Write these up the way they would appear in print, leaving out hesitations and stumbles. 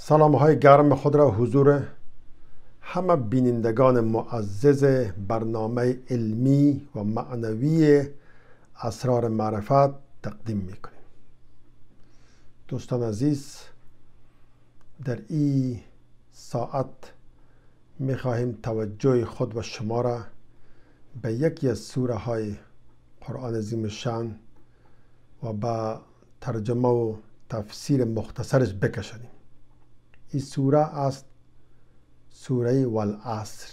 سلام های گرم خود را حضور همه بینندگان معزز برنامه علمی و معنوی اسرار معرفت تقدیم میکنیم. دوستان عزیز، در این ساعت میخواهیم توجه خود و شما را به یکی از سوره های قرآن عظیم شان و به ترجمه و تفسیر مختصرش بکشانیم. این سوره است سوره والعصر.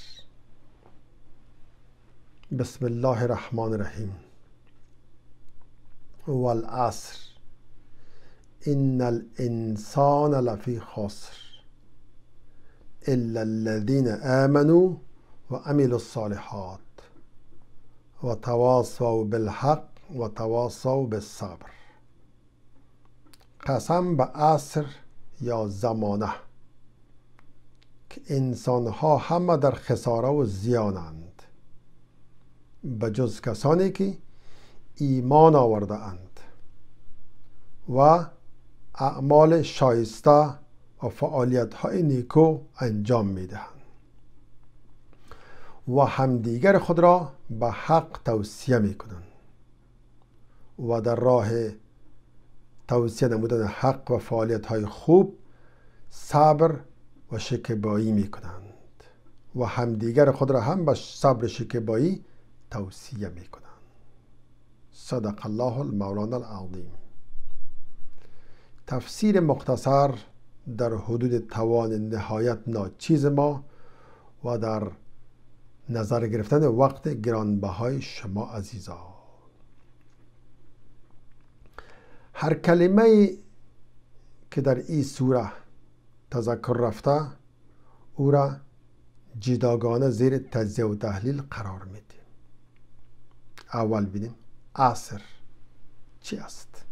بسم الله الرحمن الرحیم. والعصر ان الانسان لفی خسر الا الذين آمنوا وعملوا الصالحات وتواصوا بالحق وتواصوا بالصبر. قسم به عصر یا زمانه که انسانها همه در خساره و زیانند بجز کسانی که ایمان آورده اند و اعمال شایسته و فعالیت های نیکو انجام می دهند و همدیگر خود را به حق توصیه می کنند و در راه توصیه نمودن حق و فعالیت های خوب صبر و شکیبایی می کنند و همدیگر خود را هم به صبر شکیبایی توصیه می کنند. صدق الله المولانا العظیم. تفسیر مختصر در حدود توان نهایت ناچیز ما و در نظر گرفتن وقت گرانبهای شما عزیزان. هر کلمه که در این سوره تذکر رفته او را جداگانه زیر تجزیه و تحلیل قرار میدیم. اول بینیم عصر چی است.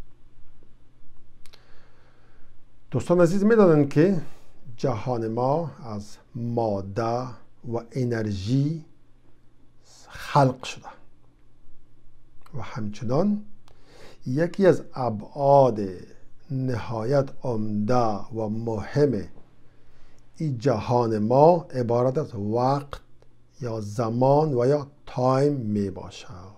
دوستان عزیز میدانند که جهان ما از ماده و انرژی خلق شده و همچنان یکی از ابعاد نهایت عمده و مهم این جهان ما عبارت از وقت یا زمان و یا تایم می باشد.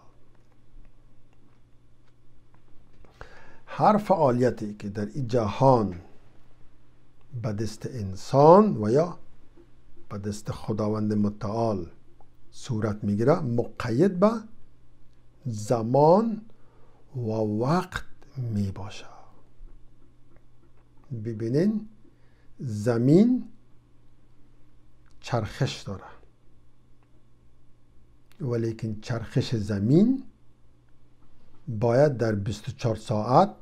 هر فعالیتی که در این جهان به دست انسان و یا به دست خداوند متعال صورت می گیره مقید به زمان و وقت می باشد. ببینین زمین چرخش داره ولیکن چرخش زمین باید در 24 ساعت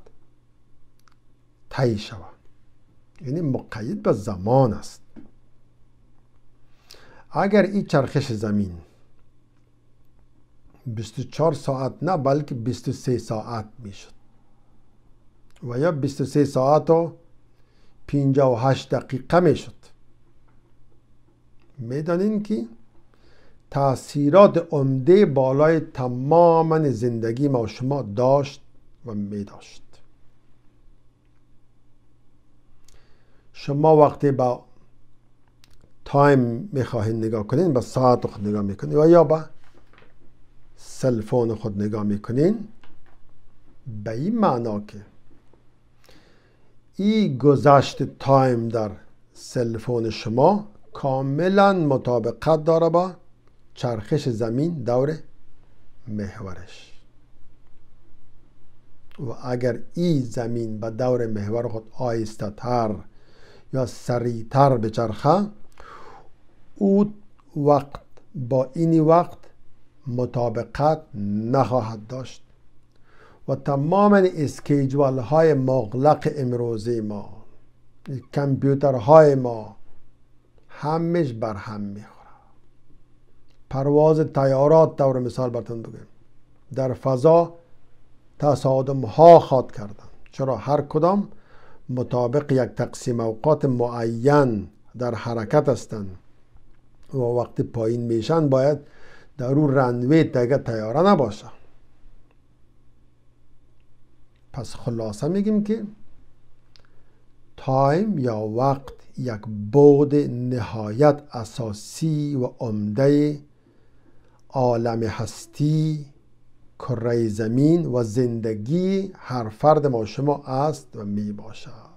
طی شود، یعنی مقید به زمان است. اگر این چرخش زمین 24 ساعت نه بلکه 23 ساعت میشد و یا 23 ساعت و 58 دقیقه میشد، میدانین که تأثیرات عمده بالای تمام زندگی ما و شما داشت و میداشت. شما وقتی با تایم میخواهید نگاه کنین، به ساعت خود نگاه میکنین و یا با سلفون خود نگاه میکنین، به این معنا که این گذشت تایم در سلفون شما کاملا مطابقت داره با چرخش زمین دور محورش و اگر این زمین به دور محور خود آهسته تر یا سریعتر بچرخه، او وقت با این وقت مطابقت نخواهد داشت و تمام اسکیجول های مغلق امروزی ما، کامپیوترهای ما همش بر هم میخوره. پرواز طیارات دور مثال براتون بگم در فضا تصادم ها خواد کردن. چرا؟ هر کدام مطابق یک تقسیم اوقات معین در حرکت هستند و وقتی پایین میشن باید در اون رنوی دیگه طیاره نباشه. پس خلاصه میگیم که تایم یا وقت یک بعد نهایت اساسی و عمده عالم هستی، کره زمین و زندگی هر فرد ما شما است و می باشد.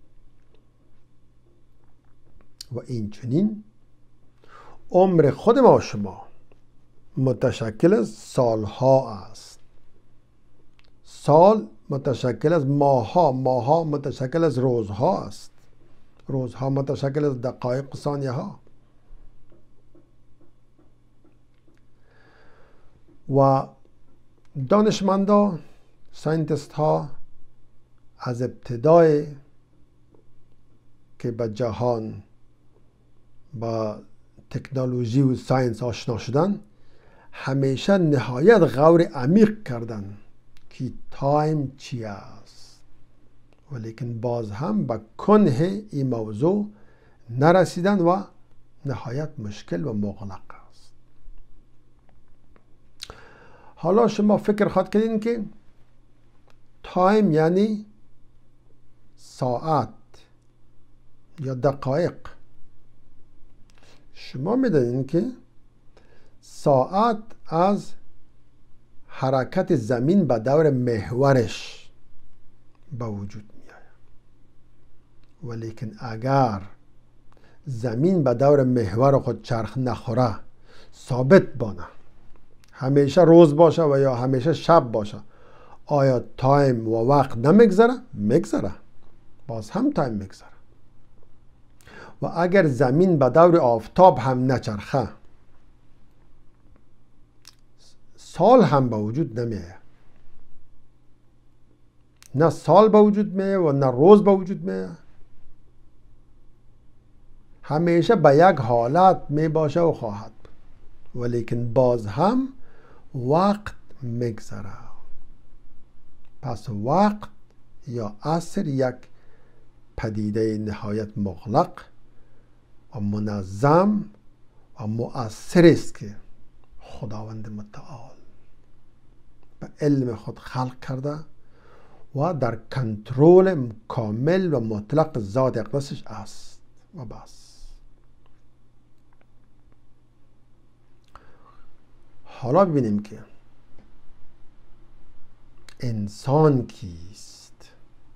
و این چنین عمر خود ما شما متشکل از سالها است. سال متشکل از ماهها، ماهها متشکل از روزها است، روزها متشکل از دقایق و ثانیه ها. و دانشمندان، ساینتیست ها از ابتدای که به جهان با تکنولوژی و ساینس آشنا شدن، همیشه نهایت غور عمیق کردن که تایم چی است، ولیکن باز هم به کنه این موضوع نرسیدن و نهایت مشکل و مغلق است. حالا شما فکر خواهد کردین که تایم یعنی ساعت یا دقایق. شما میدونین که ساعت از حرکت زمین به دور محورش به وجود می آید، ولیکن اگر زمین به دور محور خود چرخ نخوره، ثابت بانه، همیشه روز باشه و یا همیشه شب باشه، آیا تایم و وقت نمیگذره؟ میگذره، باز هم تایم میگذره. و اگر زمین به دور آفتاب هم نچرخه، سال هم به وجود نمیه. نه سال به وجود میه و نه روز به وجود میه. همیشه به یک حالت می باشه و خواهد بود، ولیکن باز هم وقت میگذره. پس وقت یا عصر یک پدیده نهایت مغلق و منظم و مؤثر است که خداوند متعال به علم خود خلق کرده و در کنترل کامل و مطلق ذات اقدسش است و بس. حالا ببینیم که انسان کیست.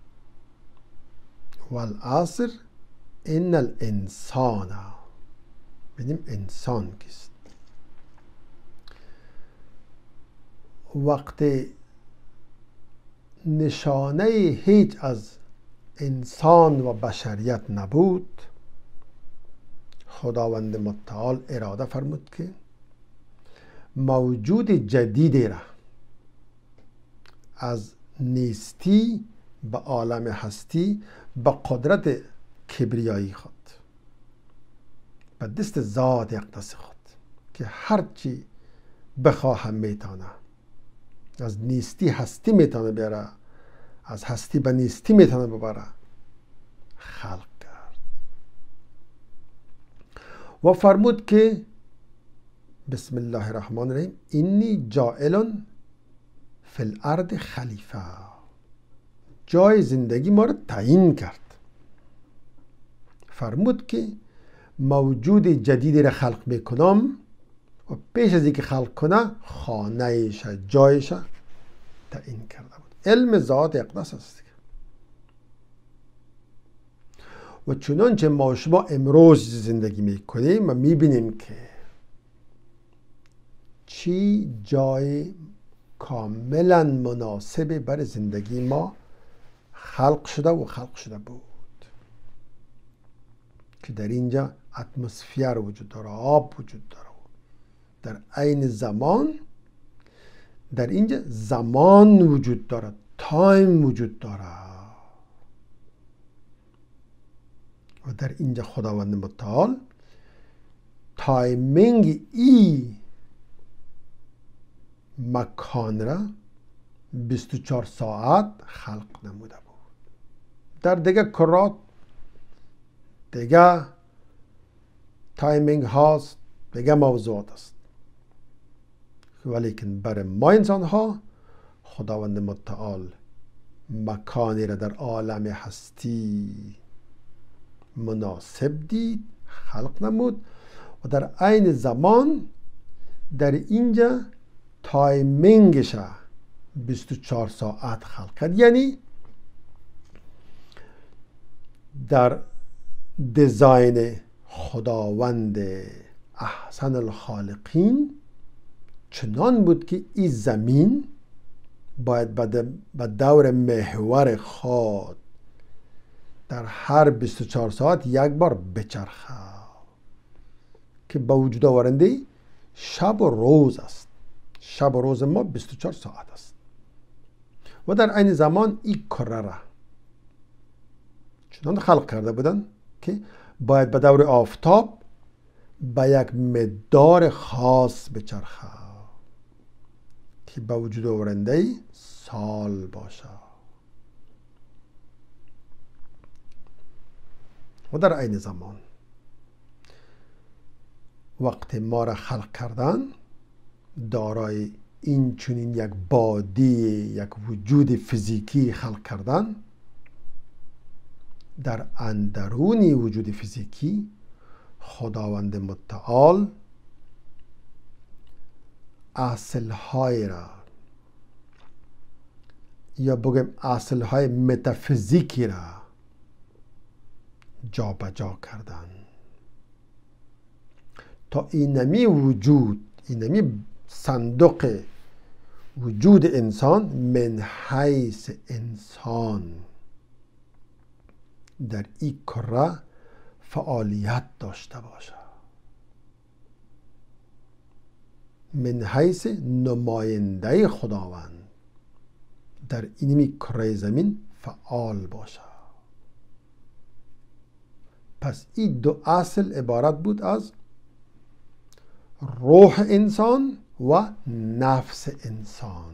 والعصر ان الانسان، ببینیم انسان کیست. وقتی نشانه هیچ از انسان و بشریت نبود، خداوند متعال اراده فرمود که موجود جدیدی را از نیستی به عالم هستی به قدرت کبریایی خود، به دست ذات اقدس خود که هرچی بخواهم میتونه، از نیستی هستی میتونه بیاره، از هستی به نیستی میتونه ببره، خلق کرد و فرمود که بسم الله الرحمن الرحیم اینی جاعل فی الارض خلیفه. جای زندگی ما رو تعیین کرد. فرمود که موجود جدیدی را خلق میکنم و پیش از اینکه خلق کنه خانه‌اش، جایش تعیین کرده بود. علم ذات اقدس است. و چنانچه ما شما امروز زندگی میکنیم و میبینیم که چی جای کاملا مناسب برای زندگی ما خلق شده بود که در اینجا اتمسفر وجود داره، آب وجود داره، در عین زمان در اینجا زمان وجود داره، تایم وجود داره و در اینجا خداوند متعال تایمینگ ای مکان را 24 ساعت خلق نموده بود. در دیگه کرات دیگه تایمینگ هاست، دیگه موضوعات است، ولیکن برای ما انسان ها خداوند متعال مکانی را در عالم هستی مناسب دید، خلق نمود و در عین زمان در اینجا تایمینگش 24 ساعت خلق کرد. یعنی در دیزاین خداوند احسن الخالقین چنان بود که این زمین باید به دور محور خود در هر 24 ساعت یک بار بچرخه که با وجود آورنده شب و روز است. شب و روز ما 24 ساعت است و در عین زمان این کره را چنان خلق کرده بودن که باید به دور آفتاب به یک مقدار خاص بچرخه که با وجود آورنده سال باشه و در عین زمان وقت ما را خلق کردن دارای این چنین یک بادی، یک وجود فیزیکی خلق کردن. در اندرون وجود فیزیکی خداوند متعال اصلهای را یا بگم اصلهای متافیزیکی را جا بجا کردن تا اینمی وجود، اینمی صندوق وجود انسان من حیث انسان در این کره فعالیت داشته باشه، من حیث نماینده خداوند در اینمی کره زمین فعال باشه. پس این دو اصل عبارت بود از روح انسان و نفس انسان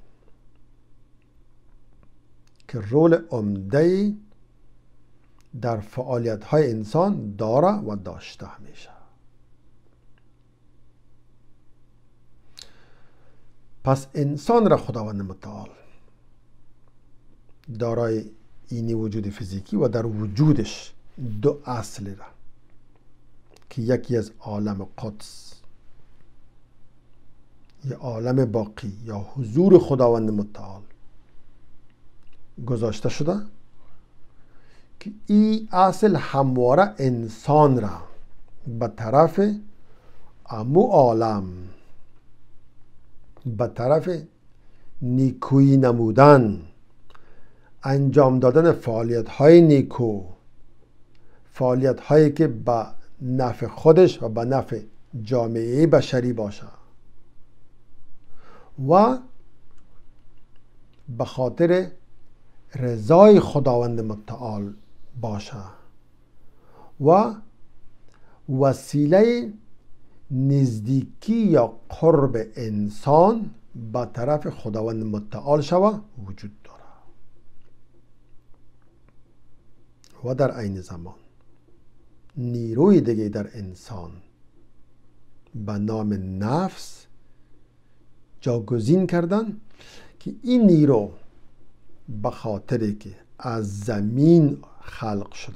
که رول عمده در فعالیت های انسان داره و داشته همیشه. پس انسان را خداوند متعال دارای اینی وجود فیزیکی و در وجودش دو اصل را که یکی از عالم قدس یا عالم باقی یا حضور خداوند متعال گذاشته شده که این اصل همواره انسان را به طرف امو عالم، به طرف نیکویی نمودن، انجام دادن فعالیت های نیکو، فعالیت هایی که به نفع خودش و به نفع جامعه بشری باشه و به خاطر رضای خداوند متعال باشه و وسیله نزدیکی یا قرب انسان به طرف خداوند متعال شوه وجود داره و در عین زمان نیروی دیگه در انسان به نام نفس جاگزین کردن که این نیرو به خاطری که از زمین خلق شده،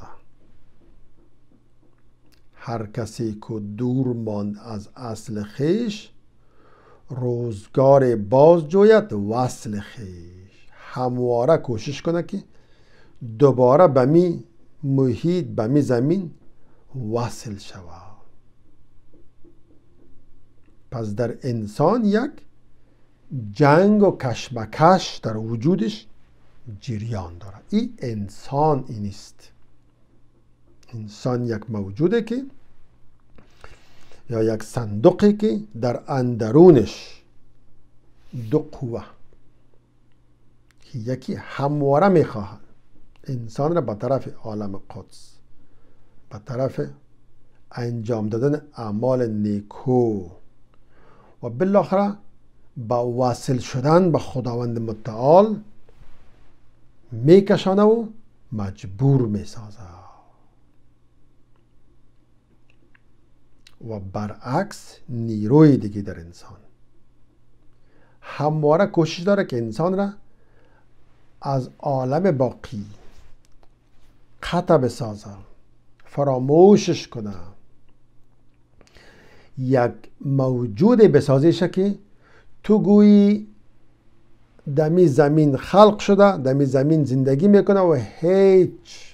هر کسی که دور ماند از اصل خیش روزگار باز جوید وصل خیش، همواره کوشش کنه که دوباره به می محیط، به می زمین وصل شود. پس در انسان یک جنگ و کشمکش در وجودش جریان داره. این انسان اینیست. انسان یک موجوده که یا یک صندوقی که در اندرونش دو قوه که یکی همواره میخواهد انسان را به طرف عالم قدس، به طرف انجام دادن اعمال نیکو و بالاخره با وصل شدن به خداوند متعال میکشانه و مجبور میسازه. و برعکس نیروی دیگه در انسان همواره کوشش داره که انسان را از عالم باقی قطع بسازه فراموشش کنه، یک موجود بسازیش که تو گویی دمی زمین خلق شده، دمی زمین زندگی میکنه و هیچ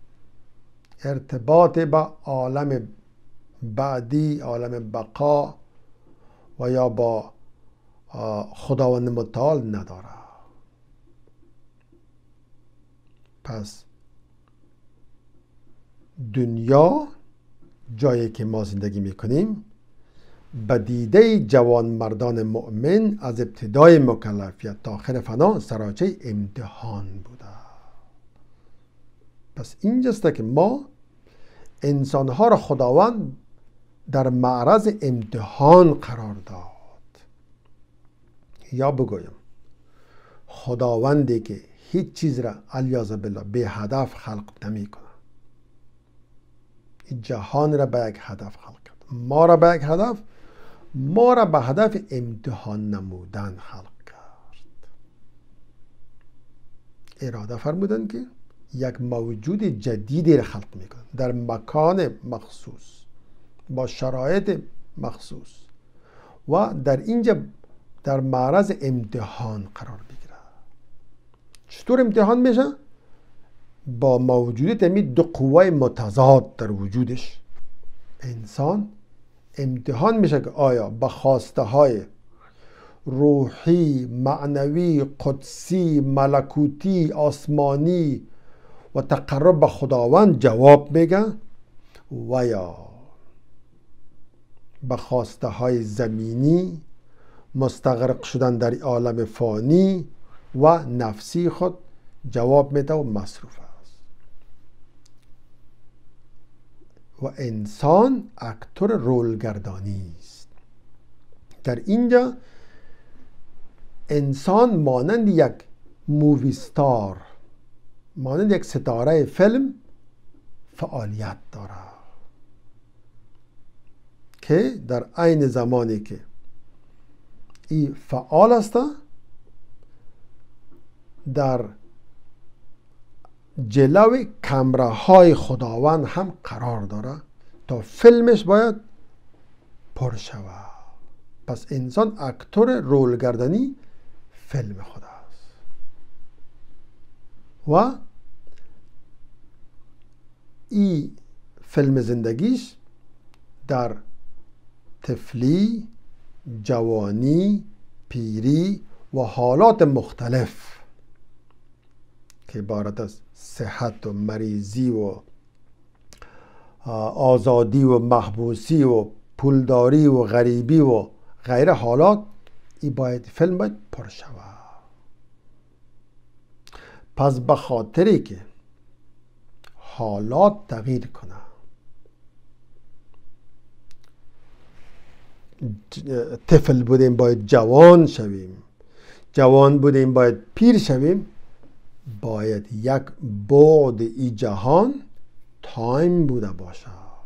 ارتباط با عالم بعدی، عالم بقا و یا با خداوند متعال نداره. پس دنیا، جایی که ما زندگی میکنیم، به دیده جوان مردان مؤمن از ابتدای مکلفیت تا آخر فنا سراچه امتحان بوده. پس اینجاست که ما انسانها را خداوند در معرض امتحان قرار داد. یا بگویم خداوندی که هیچ چیز را علیاذ بالله به هدف خلق نمی کنه، این جهان را به یک هدف خلق کرد، ما را به یک هدف، ما را به هدف امتحان نمودن خلق کرد. اراده فرمودن که یک موجود جدیدی را خلق میکنن در مکان مخصوص با شرایط مخصوص و در اینجا در معرض امتحان قرار بگیره. چطور امتحان میشه؟ با موجودیت دو قوه متضاد در وجودش انسان امتحان میشه که آیا به خواسته های روحی، معنوی، قدسی، ملکوتی، آسمانی و تقرب به خداوند جواب میگه و یا به خواسته های زمینی، مستغرق شدن در عالم فانی و نفسی خود جواب میده و مصروف است. و انسان اکتور رولگردانی است. در اینجا انسان مانند یک مووی ستار، مانند یک ستاره فیلم فعالیت داره که در عین زمانی که این فعال است در جلو کامره های خداوند هم قرار داره تا فیلمش باید پر شود. پس انسان اکتور رولگردانی فیلم خدا است و این فیلم زندگیش در طفلی، جوانی، پیری و حالات مختلف که عبارت از صحت و مریضی و آزادی و محبوسی و پولداری و غریبی و غیر حالات، این باید فیلم باید پر شود. پس به خاطری که حالات تغییر کنه، طفل بودیم باید جوان شویم، جوان بودیم باید پیر شویم، باید یک بعد ای جهان تایم بوده باشه.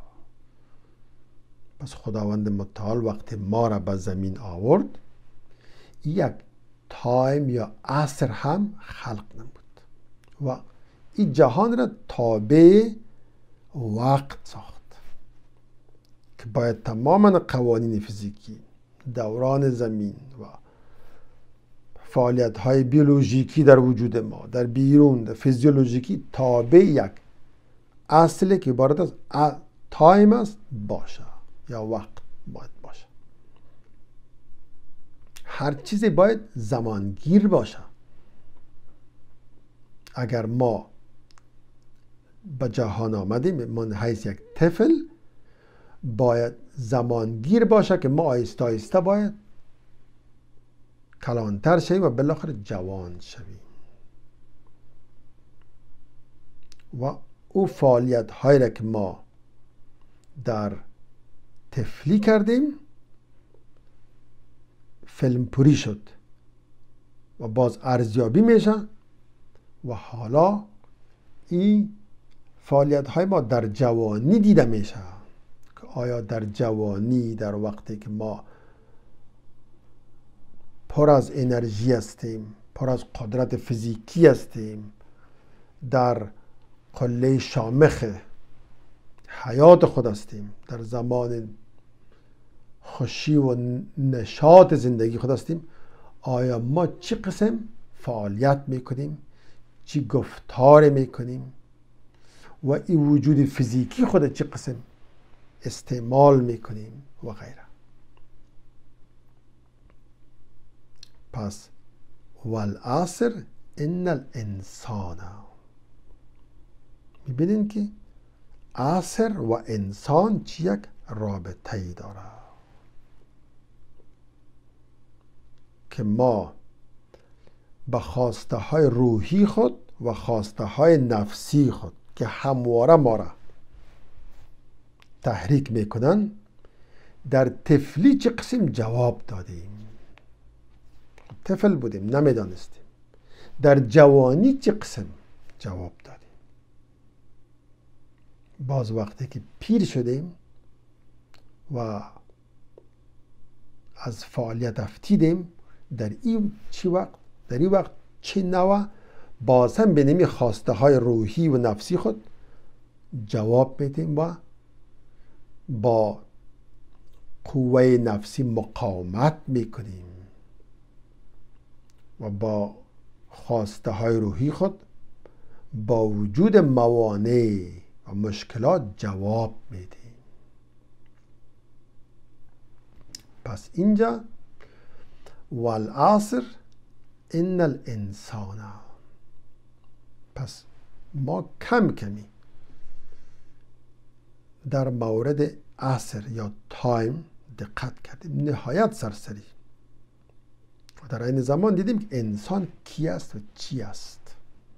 پس خداوند متعال وقتی ما را به زمین آورد، یک تایم یا عصر هم خلق نمود و این جهان را تابع وقت ساخت که باید تماما قوانین فیزیکی، دوران زمین و فعالیت های بیولوژیکی در وجود ما، در بیرون، در فیزیولوژیکی تابع یک اصلی که عبارت از تایم است باشه یا وقت باید باشه. هر چیزی باید زمانگیر باشه. اگر ما به جهان آمدیم من حیث یک طفل، باید زمانگیر باشه که ما آهسته آهسته باید کلانتر شویم و بالاخره جوان شویم و او فعالیت هایی را که ما در طفلی کردیم فیلم پوری شد و باز ارزیابی میشه و حالا این فعالیت های ما در جوانی دیده میشه که آیا در جوانی، در وقتی که ما پر از انرژی هستیم، پر از قدرت فیزیکی هستیم، در قله شامخ حیات خود هستیم، در زمان خوشی و نشاط زندگی خود هستیم، آیا ما چه قسم فعالیت میکنیم، چی گفتار میکنیم و این وجود فیزیکی خود چه قسم استعمال میکنیم و غیره. پس والعصر ان الانسان، میبینین که عصر و انسان چی یک رابطه ای داره که ما به خواسته های روحی خود و خواسته های نفسی خود که همواره ما را تحریک میکنن در طفلی چه قسم جواب دادیم. طفل بودیم نمیدانستیم، در جوانی چه قسم جواب دادیم، باز وقتی که پیر شدیم و از فعالیت افتیدیم، در این وقت چه نوع باز هم به نمی خواسته های روحی و نفسی خود جواب میدیم و با قوه نفسی مقاومت میکنیم و با خواسته های روحی خود با وجود موانع و مشکلات جواب میدیم. پس اینجا والعصر ان الانسان، پس ما کمی در مورد عصر یا تایم دقت کردیم، نهایت سرسری، و در این زمان دیدیم که انسان کی است و چی است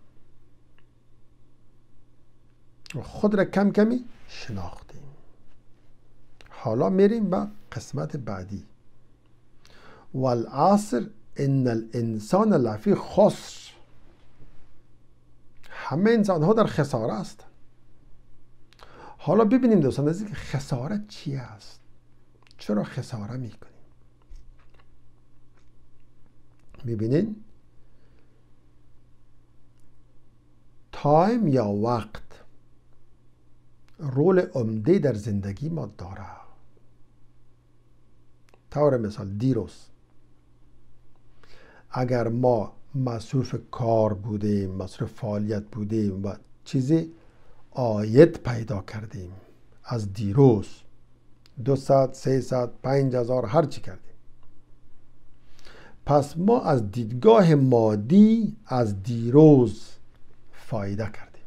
و خود را کمی شناختیم. حالا میریم به قسمت بعدی، والعصر ان الانسان لفی خسر، همه انسان ها در خساره است. حالا ببینیم دوستان عزیز که خساره چی است، چرا خساره میکنیم. میبینین تایم یا وقت رول عمده در زندگی ما داره. طور مثال دیروز اگر ما مصروف کار بودیم، مصروف فعالیت بودیم و چیزی عاید پیدا کردیم از دیروز، 200 300 5000 هر چی کردیم، پس ما از دیدگاه مادی از دیروز فایده کردیم.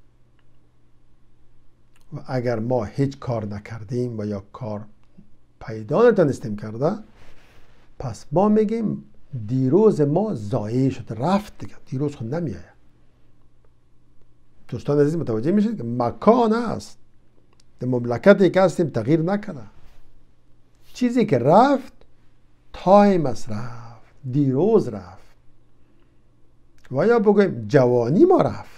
و اگر ما هیچ کار نکردیم و یا کار پیدا نتونستیم کرده، پس ما میگیم دیروز ما ضایع شد، رفت دیگه، دیروز خود نمیآید. دوستان عزیز متوجه میشید که مکان است، در مملکتی که هستیم تغییر نکنه، چیزی که رفت تایم است، رفت دیروز رفت، و یا بگویم جوانی ما رفت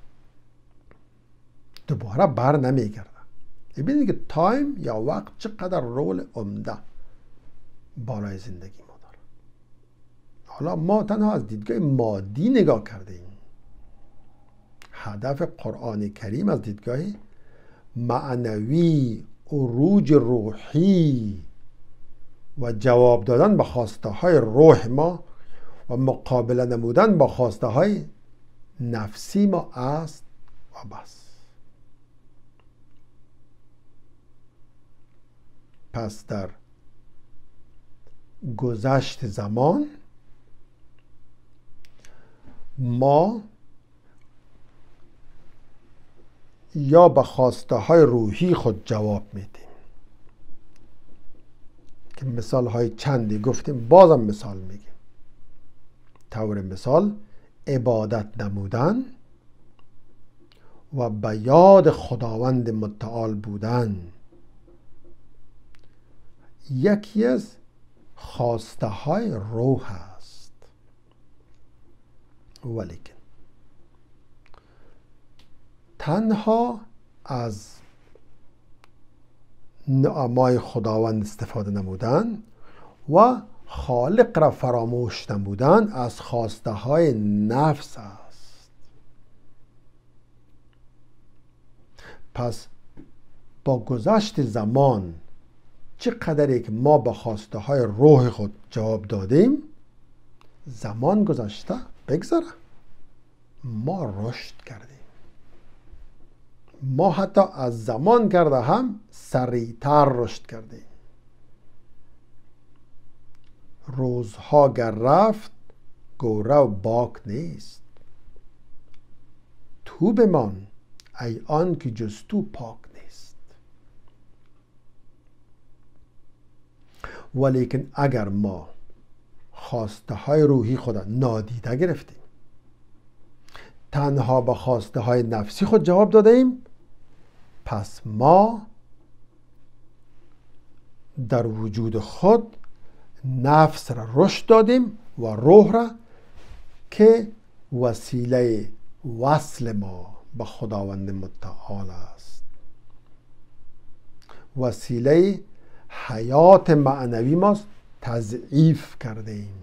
دوباره بر نمیگرده. ببینید که تایم یا وقت چقدر رول عمده بالای زندگی ما داره. حالا ما تنها از دیدگاه مادی نگاه کردیم. هدف قرآن کریم از دیدگاه معنوی، عروج روحی و جواب دادن به خواسته های روح ما و مقابله نمودن با خواسته های نفسی ما است و بس. پس در گذشت زمان ما یا به خواسته های روحی خود جواب میدیم که مثال های چندی گفتیم، بازم مثال میگیم. طور مثال عبادت نمودن و به یاد خداوند متعال بودن یکی از خواسته های روح است. ولیکن تنها از نعمای خداوند استفاده نمودن و خالق را فراموش نمودن از خواسته های نفس است. پس با گذشت زمان چقدری که ما به خواسته های روح خود جواب دادیم، زمان گذشته بگذره، ما رشد کردیم. ما حتی از زمان کرده هم سریعتر رشد کردیم. روزها گر رفت گوره و باک نیست. تو بمان ای آن که جز تو پاک نیست. ولیکن اگر ما خواسته های روحی خود نادیده گرفتیم، تنها به خواسته های نفسی خود جواب دادیم، پس ما در وجود خود نفس را رشد دادیم و روح را که وسیله وصل ما به خداوند متعال است، وسیله حیات معنوی ما تضعیف کردیم.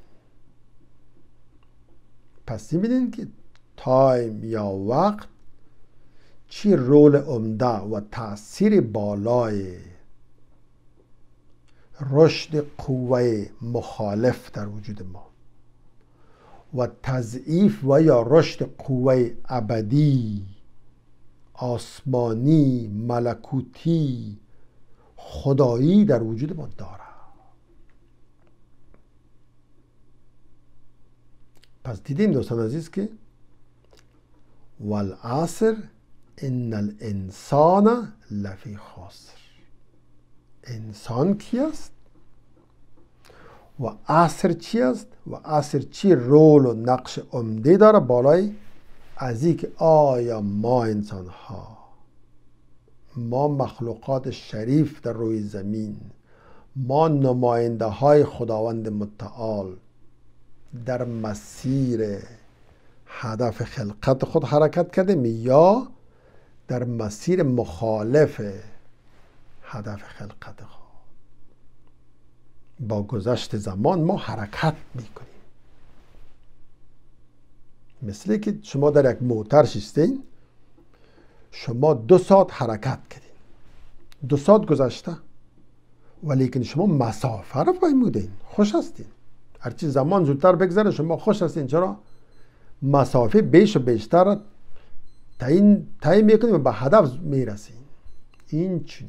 پس می‌بینید که تایم یا وقت چی رول عمده و تأثیر بالای رشد قوه مخالف در وجود ما و تضعیف و یا رشد قوه ابدی، آسمانی، ملکوتی، خدایی در وجود ما داره. پس دیدیم دوستان عزیز که والعصر ان الانسان لفی خسر. انسان کی است و عصر چی است و عصر چی رول و نقش عمده داره بالای از این که آیا ما انسان ها، ما مخلوقات شریف در روی زمین، ما نماینده های خداوند متعال در مسیر هدف خلقت خود حرکت کردیم یا در مسیر مخالف هدف خلقت خود؟ با گذشت زمان ما حرکت میکنیم. مثل که شما در یک موتر شستین، شما 2 ساعت حرکت کردین، 2 ساعت گذشته، ولیکن شما مسافه را پیمودین، خوش هستین. هرچی زمان زودتر بگذره شما خوش هستین. چرا؟ مسافه بیش و بیشتر تعیین میکنیم و به هدف میرسیم. این چنین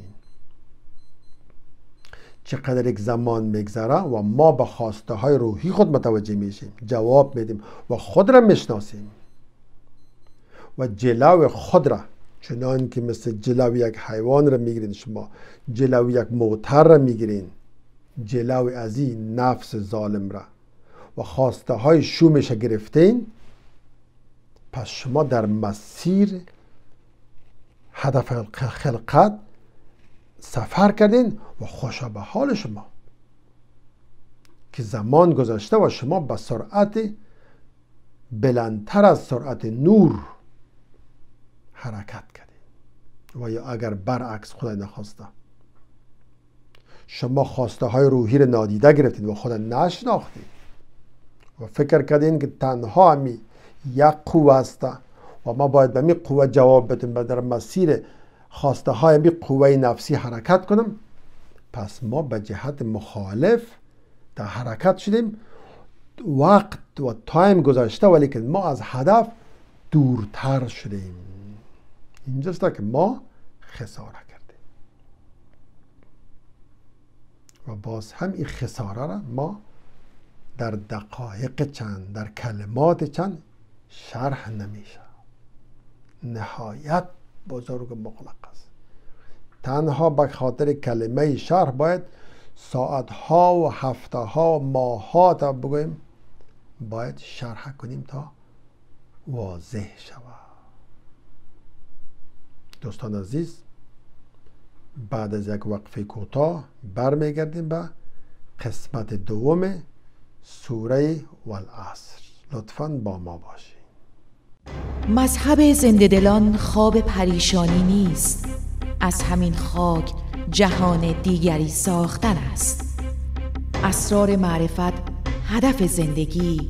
چقدر یک زمان میگذره و ما به خواسته های روحی خود متوجه میشیم، جواب میدیم و خود را میشناسیم و جلو خود را، چنان که مثل جلو یک حیوان را میگیرین، شما جلو یک موتر را میگیرین، جلو از این نفس ظالم را و خواسته های شومش گرفتین، پس شما در مسیر هدف خلقت سفر کردین و خوشا به حال شما که زمان گذشته و شما به سرعت بلندتر از سرعت نور حرکت کردین. و یا اگر برعکس، خدای نخواسته، شما خواسته های روحی رو نادیده گرفتین و خدا نشناختین و فکر کردین که تنها همی یک قوه است و ما باید به می قوه جواب بدیم و در مسیر خواسته های می قوه نفسی حرکت کنم، پس ما به جهت مخالف در حرکت شدیم. وقت و تایم گذشته ولیکن ما از هدف دورتر شدیم. اینجاست که ما خساره کردیم و باز هم این خساره را ما در دقایق چند، در کلمات چند شرح نمیشه. نهایت بزرگ مغلق است. تنها به خاطر کلمه شرح باید ساعتها و هفتهها و ماهها تا بگویم باید شرح کنیم تا واضح شود. دوستان عزیز، بعد از یک وقفه کوتاه برمیگردیم به قسمت دوم سوره والعصر. لطفاً با ما باشید. مذهب زنده دلان خواب پریشانی نیست، از همین خاک جهان دیگری ساختن است. اسرار معرفت هدف زندگی،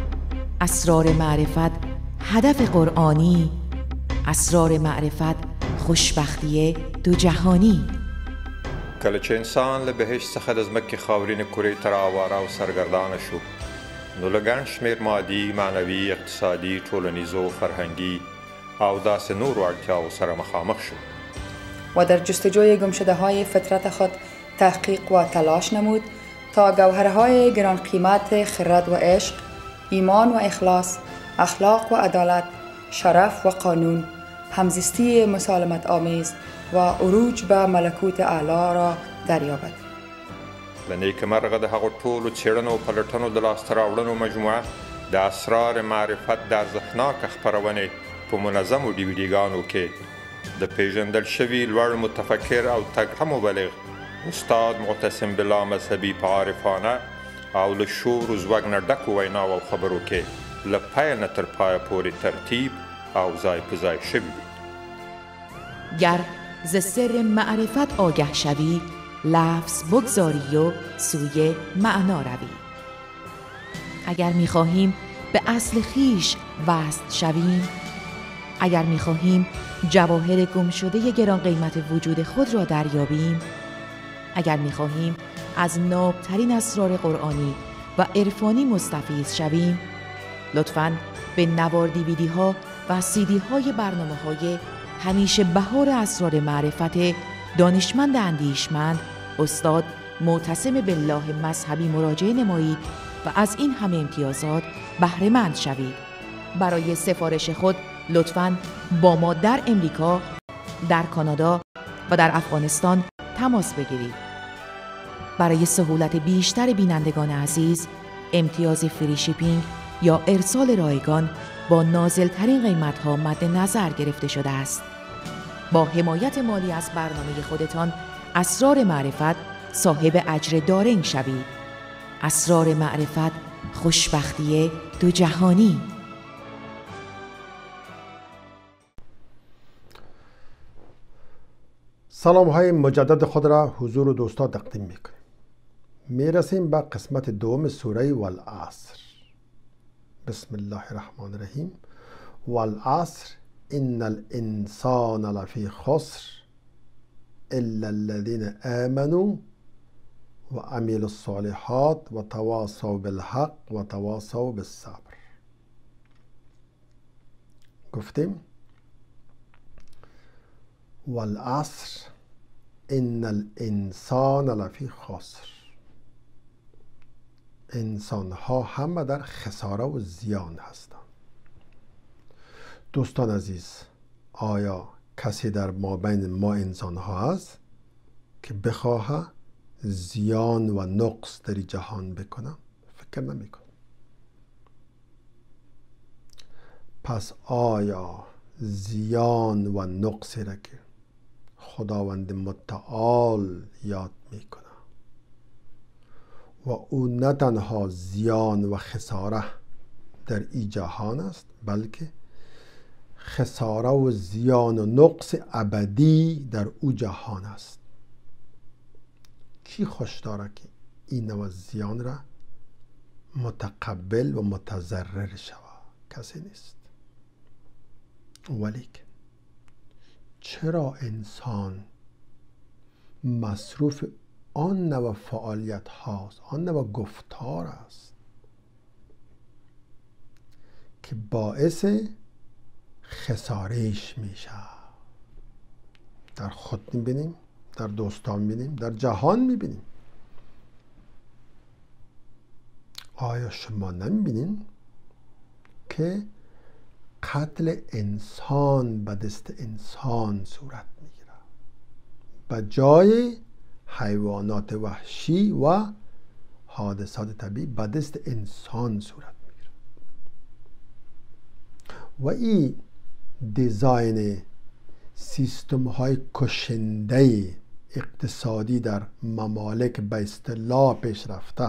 اسرار معرفت هدف قرآنی، اسرار معرفت خوشبختی دو جهانی. کله چې انسان له بهشت څخه د ځمکې خاورینې کرې ته راواره او سرګردانه شو، نو له ګڼ شمېر مادي، معنوي، اقتصادي، ټولنیزو، فرهنګي او داسې نورو اړتیاو سره مخامخ شو و در جستجوی گمشده‌های فطرت خود تحقیق و تلاش نمود تا گوهرهای گران قیمت خرد و عشق، ایمان و اخلاص، اخلاق و عدالت، شرف و قانون، همزیستی مسالمت آمیز و عروج به ملکوت اعلی را دریابد. له نیکمرغه د هغو ټولو څېړنو او پلټنو د لاسته راوړنو مجموعه د اسرار معرفت د ارزښتناکه خپرونې په منظمو ډیویډیګانو کې د پیژندل شوي لوړ متفکر او تکړه مبلغ استاد معتصم بالله مذهبي په عارفانه او له شور و زوږ نه ډکو ویناو او خبرو کې له پیل نه تر پایه پورې ترتیب او ځای په ځای شوي دي. گر ز سر معرفت آگه شوی، لفظ بگذاری و سوی معنا روی. اگر می‌خواهیم به اصل خویش وصل شویم، اگر می‌خواهیم جواهر گم شده گران قیمت وجود خود را دریابیم، اگر می‌خواهیم از نابترین اسرار قرآنی و عرفانی مستفیض شویم، لطفاً به نوار دیویدی ها و سیدی های برنامه های همیشه بهار اسرار معرفت دانشمند اندیشمند استاد معتصم بالله مذهبی مراجعه نمایید و از این همه امتیازات بهره مند شوید. برای سفارش خود لطفاً با ما در امریکا، در کانادا و در افغانستان تماس بگیرید. برای سهولت بیشتر بینندگان عزیز، امتیاز فری شیپینگ یا ارسال رایگان با نازل‌ترین قیمت‌ها مد نظر گرفته شده است. با حمایت مالی از برنامه خودتان، اسرار معرفت صاحب اجر دارین شوید. اسرار معرفت، خوشبختی دو جهانی. سلام های مجدد خود را حضور دوستان تقدیم میکنیم. میرسیم به قسمت دوم سوره والعصر. بسم الله الرحمن الرحیم. والعصر ان الانسان لفی خسر الا الذين آمنوا وعملوا الصالحات وتواصوا بالحق وتواصوا بالصبر. گفتیم والعصر ان الانسان لفی خسر. انسان ها همه در خساره و زیان هستند. دوستان عزیز، آیا کسی در مابین ما انسان ها هست که بخواه زیان و نقص در جهان بکنه؟ فکر نمی کنم. پس آیا زیان و نقصی را که خداوند متعال یاد میکنه و او نه تنها زیان و خساره در این جهان است، بلکه خساره و زیان و نقص ابدی در او جهان است. کی خوش داره که این نوع زیان را متقبل و متضرر شود؟ کسی نیست. ولیکن چرا انسان مصروف آن نوع فعالیت هاست، آن نوع گفتار است که باعث خسارش میشه؟ در خود میبینیم، در دوستان میبینیم، در جهان میبینیم. آیا شما نمیبینین که قتل انسان به دست انسان صورت میگیره به جای حیوانات وحشی و حادثات طبیعی به دست انسان صورت میگیره؟ و این دیزاین سیستم های کشنده اقتصادی در ممالک به اصطلاح پیشرفته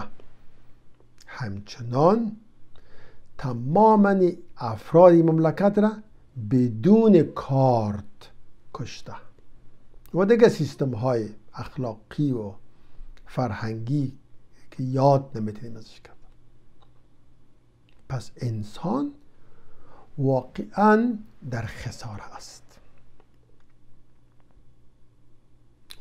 همچنان تماما افراد مملکت را بدون کارت کشته و دیگه سیستم های اخلاقی و فرهنگی که یاد نمیتونیم ازش کرد. پس انسان واقعا در خساره است.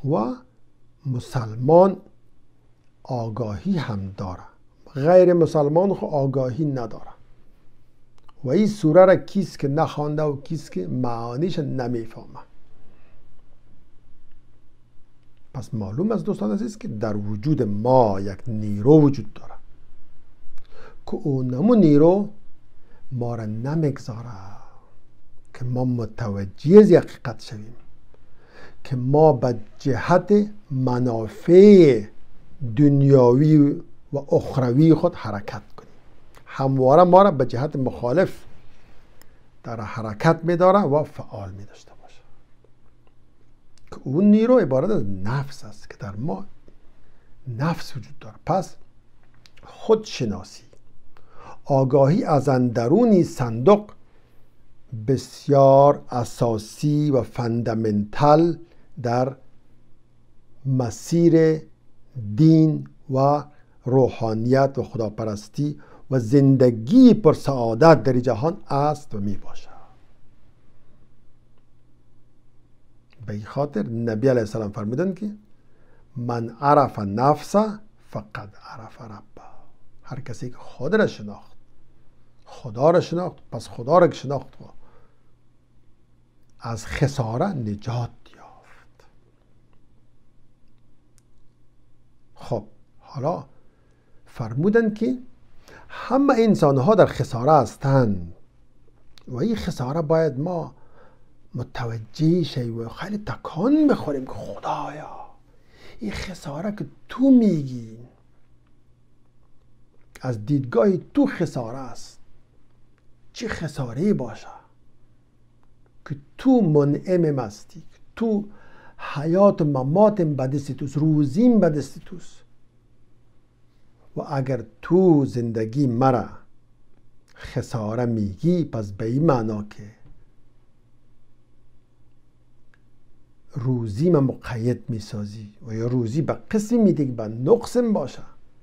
و مسلمان آگاهی هم داره، غیر مسلمان خو آگاهی نداره. و این سوره را کیست که نخوانده و کیست که معانیش نمیفهمه. پس معلوم است دوستان عزیز که در وجود ما یک نیرو وجود داره که اونمو نیرو ما را نمیگذاره که ما متوجه از حقیقت شویم، که ما به جهت منافع دنیاوی و اخروی خود حرکت کنیم. همواره ما را به جهت مخالف در حرکت می‌داره و فعال می‌داشته باشه، که اون نیرو عبارت از نفس است که در ما نفس وجود داره. پس خودشناسی، آگاهی از اندرونی صندوق بسیار اساسی و فاندامنتال در مسیر دین و روحانیت و خداپرستی و زندگی پر سعادت در جهان است و می باشد. به این خاطر نبی علیه السلام فرمودند که من عرف نفسه فقد عرف ربه. هر کسی که خود را شناخت، خدا را شناخت، پس خدا را که شناخت و از خساره نجات یافت. خب حالا فرمودند که همه انسان ها در خساره هستند و این خساره باید ما متوجه شیم و خیلی تکان بخوریم که خدایا این خساره که تو میگی از دیدگاه تو خساره است، چه خساره باشه که تو منعم هستی، که تو حیات و مماتم به دست توست، روزیم به دست توست. و اگر تو زندگی مرا خساره میگی، پس به این معنا که روزی من مقید میسازی و یا روزی به قسم میدی که به نقصم باشه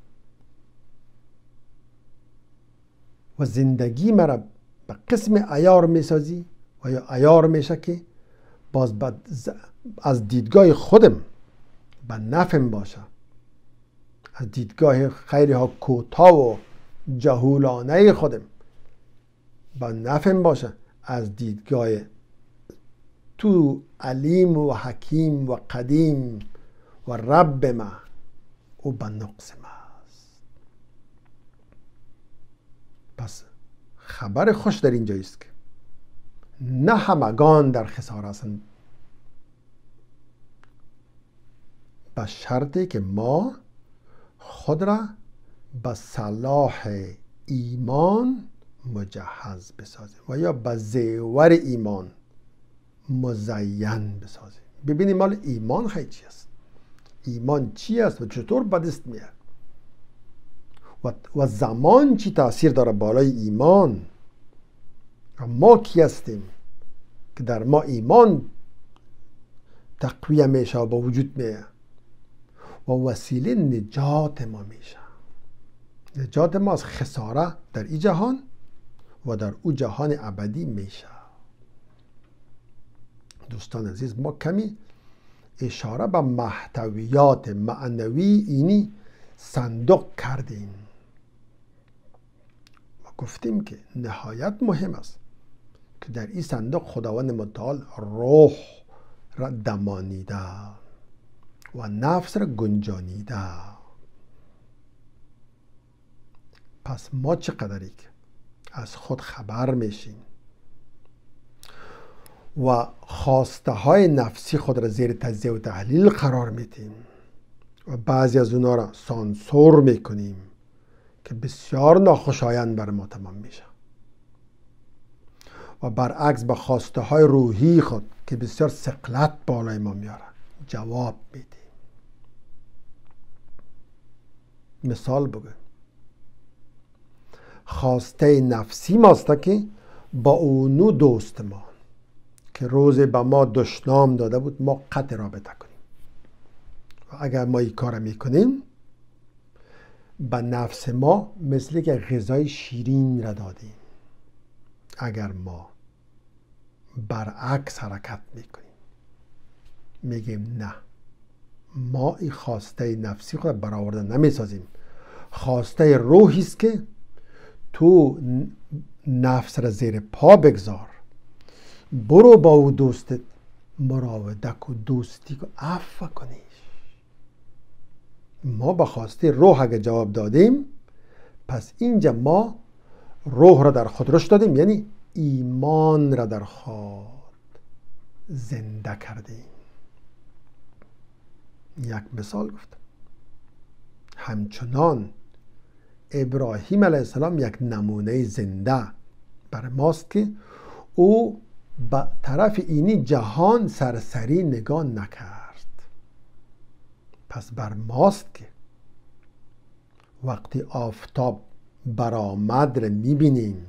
و زندگی مرا به قسم عیار میسازی و یا عیار میشه که باز از دیدگاه خودم به نفعم باشه، از دیدگاه خیلی ها کوتاه و جهولانه خودم به نفعم باشه، از دیدگاه تو علیم و حکیم و قدیم و رب ما او به نقص ما است. پس خبر خوش در اینجا است که نه همگان در خساره هستند، به شرطی که ما خود را به صلاح ایمان مجهز بسازیم و یا به زیور ایمان مزین بسازیم. ببینیم مال ایمان خیلی چی است، ایمان چی است و چطور به دست میاد و زمان چی تاثیر داره بالای ایمان و ما کی هستیم که در ما ایمان تقویه میشه و با وجود میاد و وسیله نجات ما میشه. نجات ما از خساره در این جهان و در او جهان ابدی میشه. دوستان عزیز، ما کمی اشاره به محتویات معنوی اینی صندوق کردیم و گفتیم که نهایت مهم است که در این صندوق خداوند متعال روح را دمانیده و نفس را گنجانیده. پس ما چقدری که از خود خبر میشیم و خواسته های نفسی خود را زیر تجزیه و تحلیل قرار میدیم و بعضی از اونا را سانسور میکنیم که بسیار ناخوشایند بر ما تمام میشه و برعکس به خواسته های روحی خود که بسیار ثقلت بالای ما میاره جواب میدیم. مثال بگو، خواسته نفسی ماسته که با اونو دوست ما که روز به ما دشنام داده بود ما قطع رابطه کنیم و اگر ما این کار میکنیم به نفس ما مثل که غذای شیرین را دادیم. اگر ما برعکس حرکت میکنیم، میگیم نه ما این خواسته نفسی خود برآورده نمی سازیم. خواسته روحی است که تو نفس را زیر پا بگذار، برو با او دوستت مراوده کو، دوستی کو، عفو کنیش. ما به خواسته روح اگه جواب دادیم، پس اینجا ما روح را در خود رشد دادیم، یعنی ایمان را در خود زنده کردیم. یک مثال گفتم. همچنان ابراهیم علیه السلام یک نمونه زنده بر ماست که او به طرف اینی جهان سرسری نگاه نکرد. پس بر ماست که وقتی آفتاب برآمد را میبینیم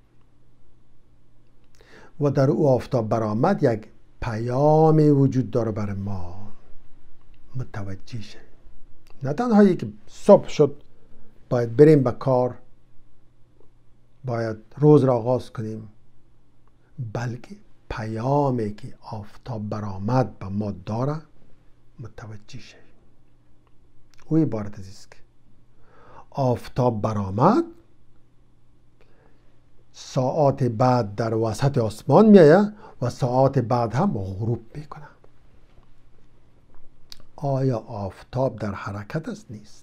و در او آفتاب برآمد یک پیام وجود داره بر ما، متوجه شد. نه تنها که صبح شد باید بریم به کار، باید روز را آغاز کنیم، بلکه پیامی که آفتاب برآمد به ما داره متوجه شد. او عبارت است که آفتاب برآمد، ساعات بعد در وسط آسمان میآید و ساعات بعد هم غروب میکنه. آیا آفتاب در حرکت است؟ نیست.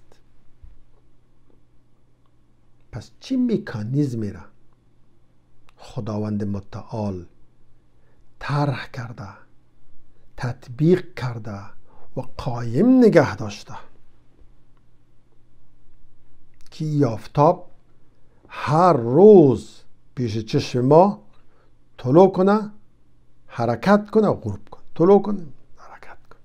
پس چی مکانیزمی را خداوند متعال طرح کرده، تطبیق کرده و قایم نگه داشته که این آفتاب هر روز پیش چشم ما طلوع کنه، حرکت کنه و غروب کنه، طلوع کنه، حرکت کنه.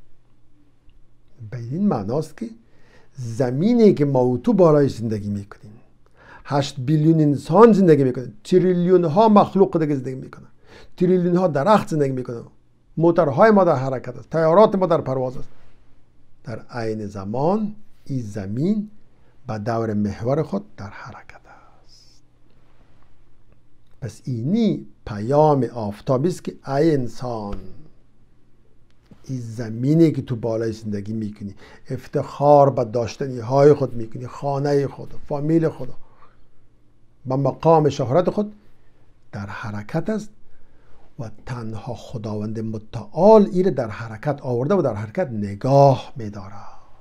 به این معناست که زمینی که ما تو بالای زندگی میکنیم، 8 بیلیون انسان زندگی میکنه، تریلیون ها مخلوق دیگه زندگی میکنه، تریلیون ها درخت زندگی میکنه، موتورهای ما در حرکت است، طیارات ما در پرواز است. در عین زمان این زمین به دور محور خود در حرکت است. پس اینی پیام آفتابی است که ای انسان، این زمینی که تو بالای زندگی میکنی، افتخار به داشتنی های خود میکنی، خانه خود، فامیل خود، با مقام شهرت خود در حرکت است و تنها خداوند متعال این در حرکت آورده و در حرکت نگاه میداره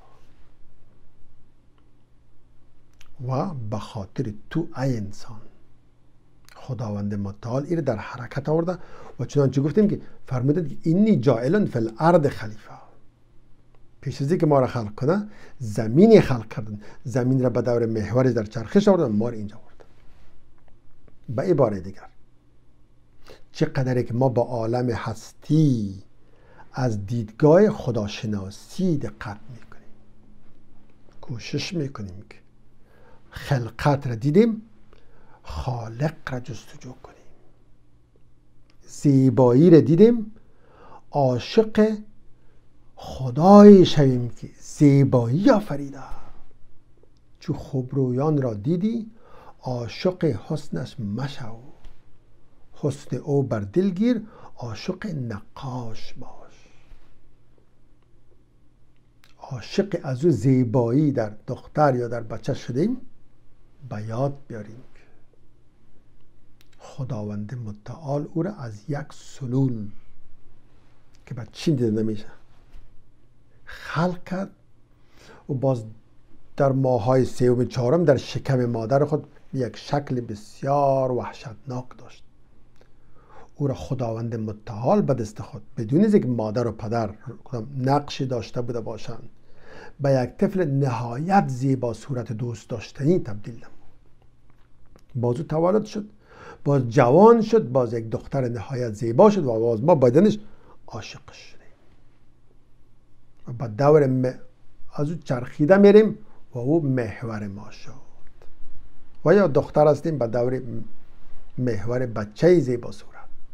و به خاطر تو ای انسان خداوند متعال این در حرکت آورده و چنانچه گفتیم که فرمودند که اینی جاعلن فی الارض خلیفه. پیش از اینکه ما را خلق کنه زمینی خلق کردن، زمین را به دور محورش در چرخش آوردن، ما را اینجا آوردن. به عبارت دیگر چقدر که ما با عالم هستی از دیدگاه خداشناسی دقت میکنیم، کوشش میکنیم که خلقت را دیدیم، خالق را جستجو کنیم، زیبایی را دیدیم، عاشق خدای شویم که زیبایی آفریده. چو خوبرویان را دیدی عاشق حسنش مشو، حسن او بر دل گیر عاشق نقاش باش. عاشق از او زیبایی در دختر یا در بچه شدیم، به یاد بیاریم خداوند متعال او را از یک سلول که بعد چین دیده نمیشه خلق کرد و باز در ماه‌های سوم چهارم در شکم مادر خود یک شکل بسیار وحشتناک داشت. او را خداوند متعال به دست خود بدون از اینکه مادر و پدر نقشی داشته بوده باشند به یک طفل نهایت زیبا صورت دوست داشتنی تبدیل نمود. باز او تولد شد، باز جوان شد، باز یک دختر نهایت زیبا شد و باز ما بدنش عاشق شدیم و با دور از او چرخیده میریم و او محور ما شد. و یا دختر هستیم به دور محور بچه زیبا صورت.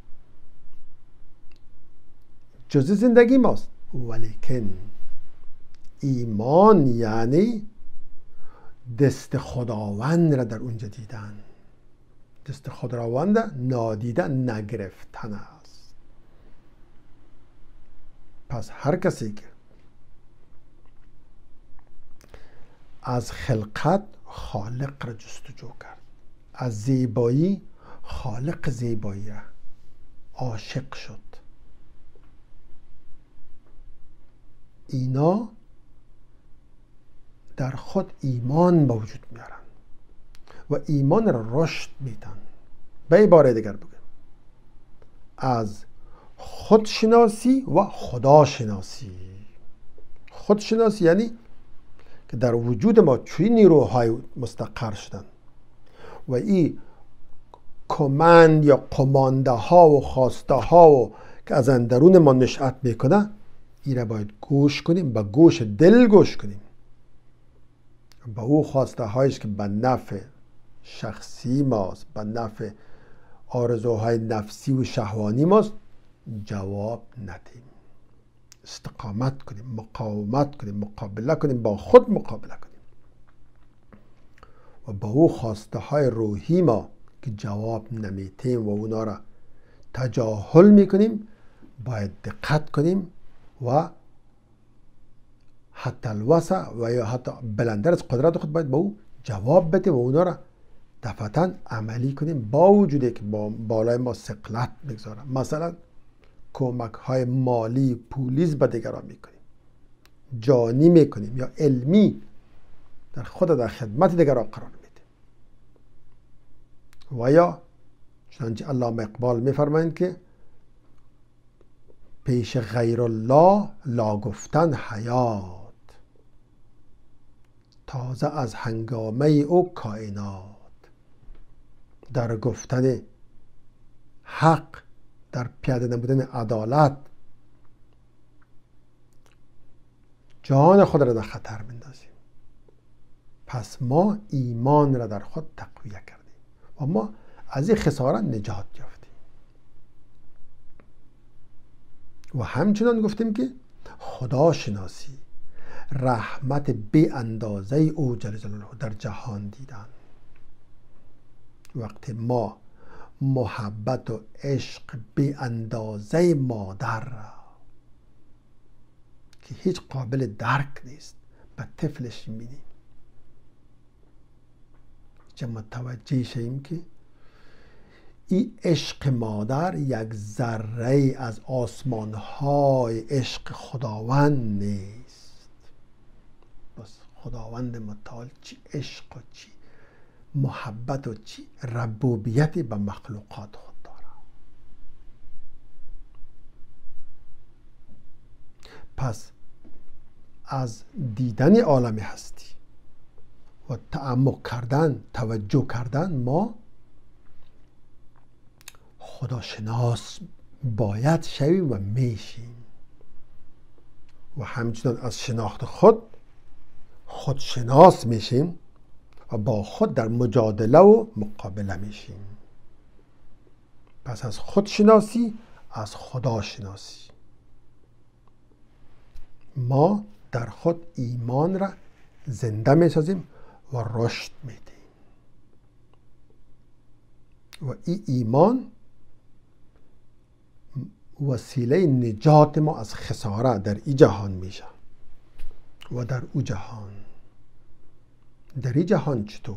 جزء زندگی ماست. ولیکن ایمان یعنی دست خداوند را در اونجا دیدن، دست خداوند نادیده نگرفتن است. پس هر کسی که از خلقت خالق را جستجو کرد، از زیبایی خالق زیبایی را عاشق شد. اینا در خود ایمان به وجود میارن و ایمان را رشد میدن. به عباره دیگر بگم، از خودشناسی و خداشناسی. خودشناسی یعنی که در وجود ما چوی نیروهای مستقر شدن و این کمند یا قمانده ها و خواسته ها و که از اندرون ما نشأت میکنه، این را باید گوش کنیم، به گوش دل گوش کنیم، به او خواسته هایش که به نفع شخصی ماست، به نفع آرزوهای نفسی و شهوانی ماست جواب ندیم. استقامت کنیم، مقاومت کنیم، مقابله کنیم، با خود مقابله کنیم و با او خواسته های روحی ما که جواب نمیتیم و اونا را تجاهل میکنیم باید دقت کنیم و حتی الوسع و یا حتی بلندر از قدرت خود باید با او جواب بدیم و اونا را دفعتاً عملی کنیم، با وجودی که بالای ما ثقلت بگذارم. مثلا کمک های مالی پولیز به دیگران میکنیم، جانی میکنیم یا علمی در خود در خدمت دیگران قرار میدیم. و یا چنانچه علامه اقبال میفرمایند که پیش غیر الله لا گفتن حیات، تازه از هنگامه او کائنات. در گفتن حق، در پیاده نمودن عدالت جان خود را در خطر میندازیم. پس ما ایمان را در خود تقویه کردیم و ما از این خسارت نجات یافتیم. و همچنان گفتیم که خداشناسی، رحمت بی اندازه او جل جلاله در جهان دیدن. وقتی ما محبت و عشق بی اندازه مادر را که هیچ قابل درک نیست به طفلش میبینیم، چه متوجه شیم که این عشق مادر یک ذره از آسمانهای عشق خداوند نیست. بس خداوند متعال چی عشق و چی محبت و چی ربوبیتی به مخلوقات خود داره. پس از دیدن عالم هستی و تعمق کردن، توجه کردن، ما خداشناس باید شویم و میشیم و همچنان از شناخت خود خودشناس میشیم و با خود در مجادله و مقابله میشیم. پس از خودشناسی، از خداشناسی، ما در خود ایمان را زنده میسازیم و رشد میدیم و این ایمان وسیله نجات ما از خساره در این جهان میشه و در او جهان. در این جهان چطور؟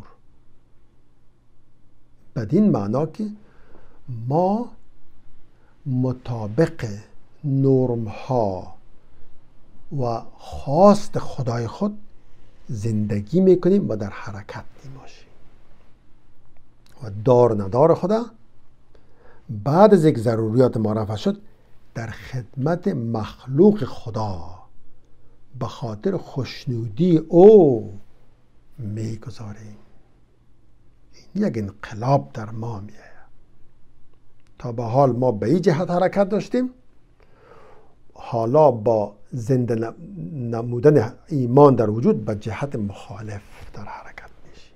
بدین معنا که ما مطابق نرم ها و خواست خدای خود زندگی میکنیم و در حرکت میباشیم و دار ندار خدا بعد از یک ضروریات ما رفع شد در خدمت مخلوق خدا به خاطر خوشنودی او میگذاریم. این یک انقلاب در ما میه. تا به حال ما به این جهت حرکت داشتیم، حالا با زنده نمودن ایمان در وجود به جهت مخالف در حرکت میشیم.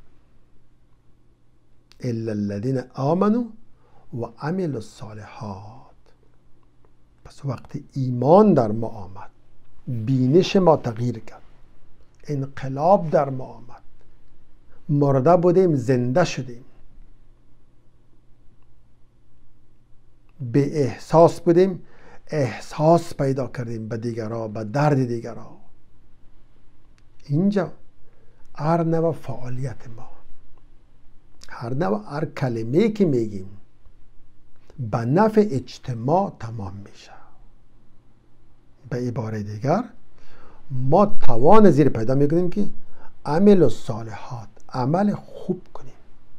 الا الذین آمنوا و عملوا الصالحات. پس وقتی ایمان در ما آمد، بینش ما تغییر کرد، انقلاب در ما آمد، مرده بودیم زنده شدیم، به احساس بودیم احساس پیدا کردیم به دیگران، به درد دیگران. اینجا هر نوع فعالیت ما، هر کلمه که میگیم به نفع اجتماع تمام میشه. به عباره دیگر ما توان زیر پیدا میکنیم که عمل و صالحات، عمل خوب کنیم.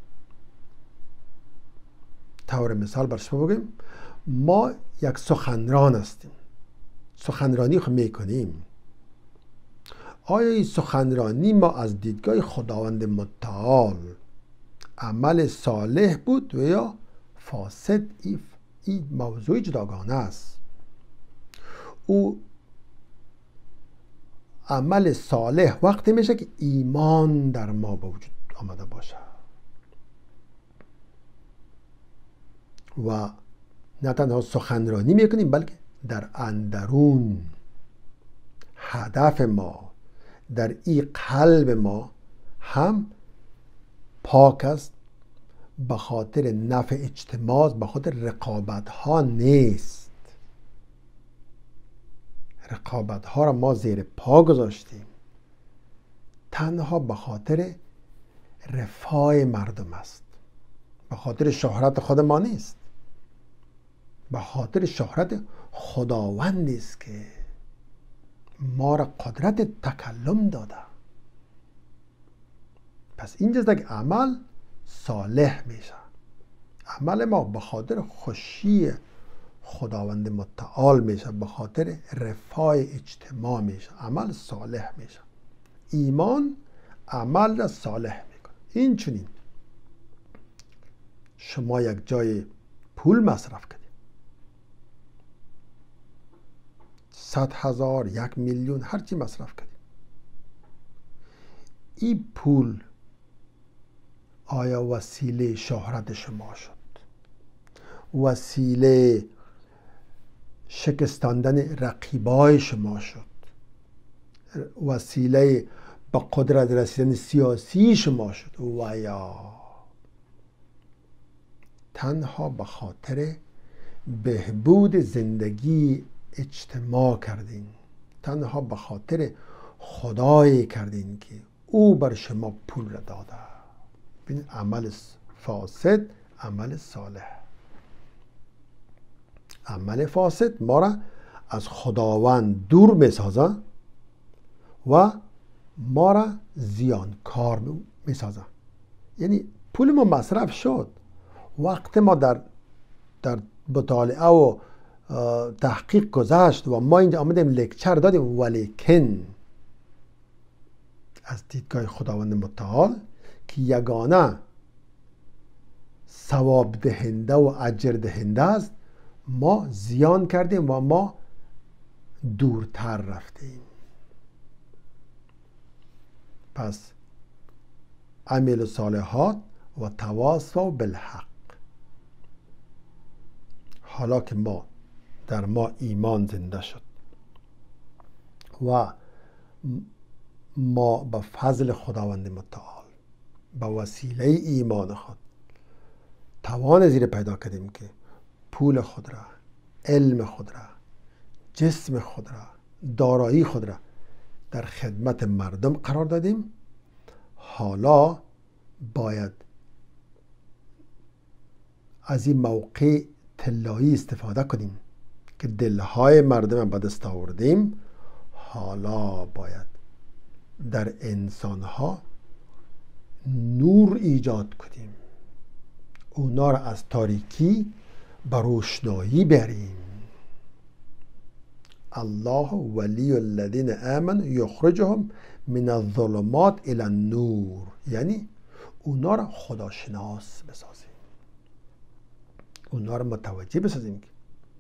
طور مثال بر شما بگیم، ما یک سخنران هستیم، سخنرانی خود میکنیم. آیا این سخنرانی ما از دیدگاه خداوند متعال عمل صالح بود و یا فاسد؟ این موضوع جداگانه است. او عمل صالح وقتی میشه که ایمان در ما به وجود آمده باشه و نه تنها سخنرانی میکنیم بلکه در اندرون هدف ما، در این قلب ما هم پاک است، به خاطر نفع اجتماع، به خاطر رقابت ها نیست. رقابت ها را ما زیر پا گذاشتیم، تنها به خاطر رفاه مردم است، به خاطر شهرت خود ما نیست، به خاطر شهرت خداوندی است که ما را قدرت تکلم داده. پس اینجاست که عمل صالح میشه. عمل ما به خاطر خوشی خداوند متعال میشه، به خاطر رفاه اجتماع میشه، عمل صالح میشه. ایمان عمل را صالح میکنه. این چنین شما یک جای پول مصرف کردید، 100,000 1,000,000 هرچی مصرف کردید، این پول آیا وسیله شهرت شما شد؟ وسیله شکستاندن رقیبای شما شد؟ وسیله به قدرت رسیدن سیاسی شما شد؟ و یا تنها به خاطر بهبود زندگی اجتماع کردین، تنها به خاطر خدایی کردین که او بر شما پول را داده. ببین، عمل فاسد، عمل صالح. عمل فاسد ما را از خداوند دور میسازه و ما را زیانکار میسازه. یعنی پول ما مصرف شد، وقت ما در مطالعه و تحقیق گذشت و ما اینجا آمدیم لکچر دادیم، ولیکن از دیدگاه خداوند متعال که یگانه ثواب دهنده و اجر دهنده است، ما زیان کردیم و ما دورتر رفتیم. پس عمل صالحات و تواصوا بالحق. حالا که در ما ایمان زنده شد و ما به فضل خداوند متعال به وسیله ایمان خود توان زیر پیدا کردیم که پول خود را، علم خود را، جسم خود را، دارایی خود را در خدمت مردم قرار دادیم. حالا باید از این موقع طلایی استفاده کنیم که دلهای مردم به دست آوردیم. حالا باید در انسانها نور ایجاد کنیم، اونا را از تاریکی به روشنایی بریم. الله ولی الذین آمنوا یخرجهم من الظلمات الی النور، یعنی اونا را خداشناس بسازیم، اونا را متوجه بسازیم که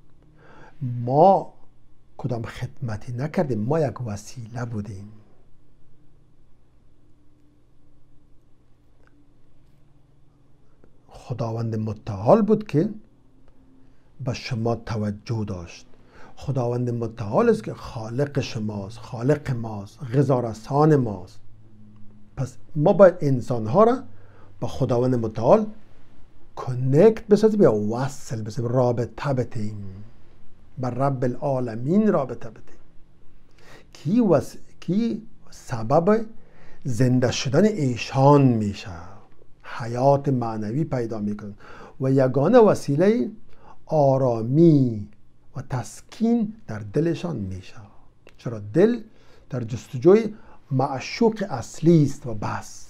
ما کدام خدمتی نکردیم، ما یک وسیله بودیم. خداوند متعال بود که به شما توجه داشت. خداوند متعال است که خالق شماست، خالق ماست، غذارسان ماست. پس ما باید انسانها را با خداوند متعال کنکت بسازیم یا وصل بسازیم، رابطه بتیم، بر رب العالمین رابطه بتیم. کی سبب زنده شدن ایشان میشه، حیات معنوی پیدا میکنن و یگانه وسیله آرامی و تسکین در دلشان میشه. چرا دل در جستجوی معشوق اصلی است و بس.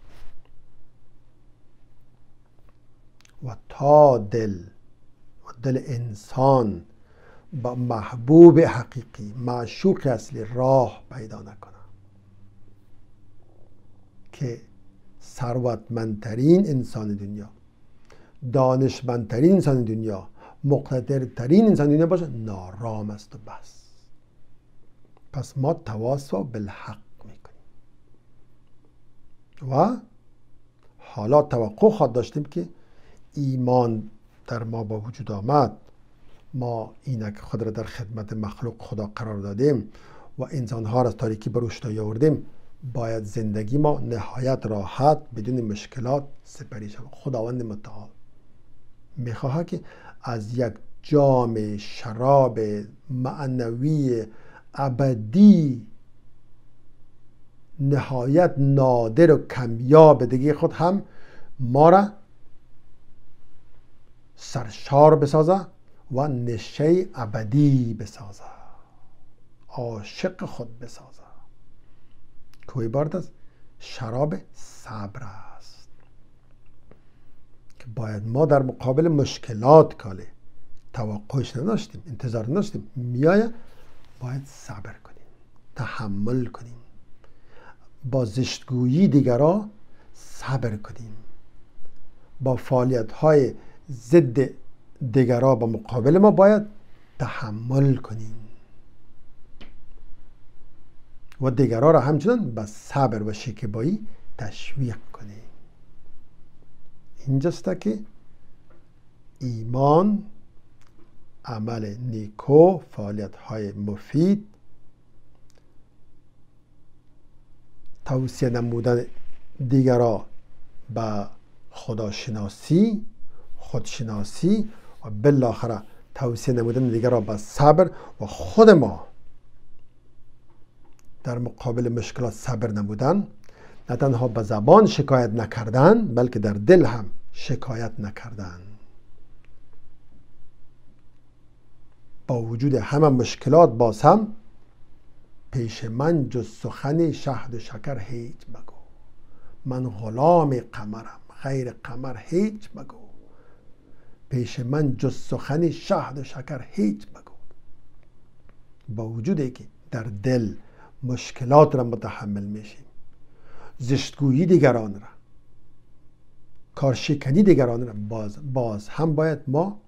و تا دل انسان با محبوب حقیقی، معشوق اصلی راه پیدا نکنه که ثروتمندترین انسان دنیا، دانشمندترین انسان دنیا، مقتدرترین انسان دنیا باشه، نارام است و بس. پس ما تواصل بالحق میکنیم و حالا توقع خواهد داشتیم که ایمان در ما با وجود آمد، ما اینک خود را در خدمت مخلوق خدا قرار دادیم و انسانها را از تاریکی به روشنایی آوردیم، باید زندگی ما نهایت راحت بدون مشکلات سپری شود. خداوند متعال میخواهد که از یک جام شراب معنوی ابدی نهایت نادر و کمیاب دیگه خود هم ما را سرشار بسازه و نشه ابدی بسازه، عاشق خود بسازه. که عبارت از شراب صبر است که باید ما در مقابل مشکلات کاله توقعش نداشتیم، انتظار نداشتیم، میایه باید صبر کنیم، تحمل کنیم، با زشتگویی دیگران صبر کنیم، با فعالیت های ضد دیگران با مقابل ما باید تحمل کنیم و دیگران را همچنان به صبر و شکیبایی تشویق کنیم. اینجاست که ایمان، عمل نیکو، فعالیت های مفید، توصیه نمودن دیگران به خداشناسی، خودشناسی و بالاخره توصیه نمودن دیگران به صبر و خود ما در مقابل مشکلات صبر نمودن، نه تنها به زبان شکایت نکردن بلکه در دل هم شکایت نکردن. با وجود همه مشکلات باز هم پیش من جز سخن شهد و شکر هیچ مگو، من غلام قمرم غیر قمر هیچ مگو، پیش من جز سخن شهد و شکر هیچ مگو. با وجودی که در دل مشکلات را متحمل میشیم، زشتگویی دیگران را، کارشکنی دیگران را، باز هم باید ما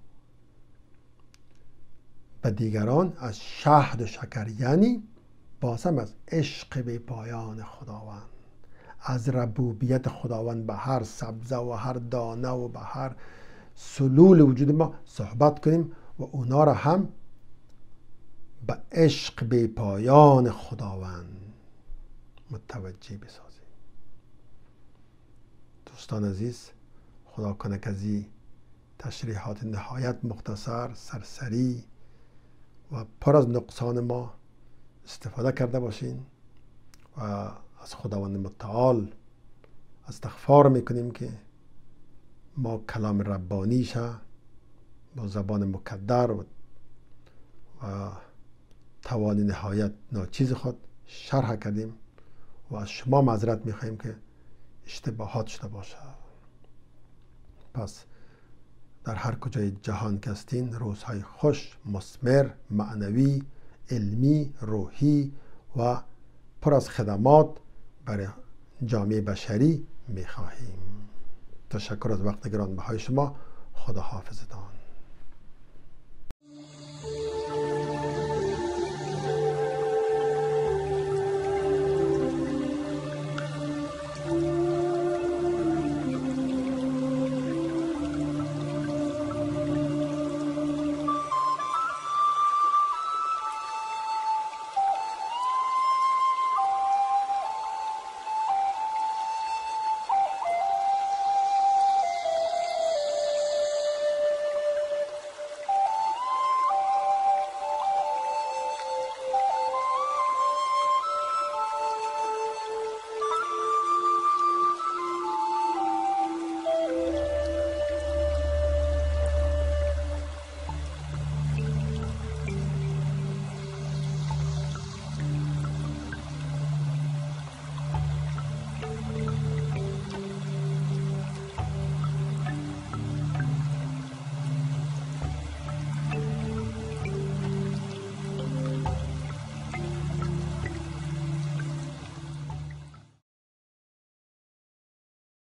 به دیگران از شهد و شکر، یعنی باز هم از عشق به پایان خداوند، از ربوبیت خداوند به هر سبزه و هر دانه و به هر سلول وجود ما صحبت کنیم و اونا را هم به عشق به پایان خداوند متوجه بسازیم. دوستان عزیز، خدا کنه که از این تشریحات نهایت مختصر، سرسری و پر از نقصان ما استفاده کرده باشین و از خداوند متعال استغفار میکنیم که ما کلام ربانیشه با زبان مکدر و توان نهایت ناچیز خود شرح کردیم و از شما معذرت میخواییم که اشتباهات شده باشه. پس در هر کجای جهان که هستین روزهای خوش، مثمر، معنوی، علمی، روحی و پر از خدمات برای جامعه بشری میخواهیم. تشکر از وقت گرانبهای شما. خدا حافظتان.